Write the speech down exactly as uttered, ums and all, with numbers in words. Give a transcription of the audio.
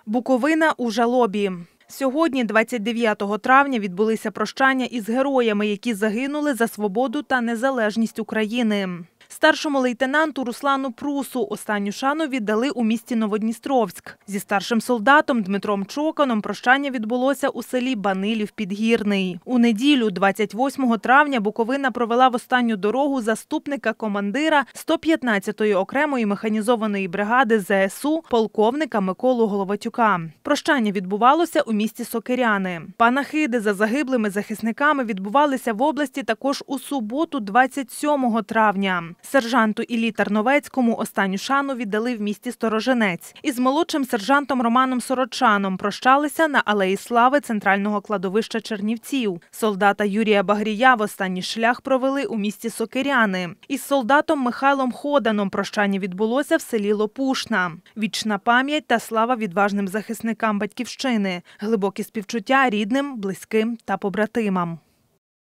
Буковина у жалобі. Сьогодні, двадцять дев'ятого травня, відбулися прощання із героями, які загинули за свободу та незалежність України. Старшому лейтенанту Руслану Прусу останню шану віддали у місті Новодністровськ. Зі старшим солдатом Дмитром Чоканом прощання відбулося у селі Банилів-Підгірний. У неділю, двадцять восьмого травня, Буковина провела в останню дорогу заступника командира сто п'ятнадцятої окремої механізованої бригади зе ес у полковника Миколу Головатюка. Прощання відбувалося у місті Сокиряни. Панахиди за загиблими захисниками відбувалися в області також у суботу, двадцять сьомого травня. Сержанту Іллі Тарновецькому останню шану віддали в місті Сторожинець. Із молодшим сержантом Романом Сорочаном прощалися на Алеї Слави центрального кладовища Чернівців. Солдата Юрія Багрія в останній шлях провели у місті Сокиряни. Із солдатом Михайлом Ходаном прощання відбулося в селі Лопушна. Вічна пам'ять та слава відважним захисникам Батьківщини. Глибокі співчуття рідним, близьким та побратимам.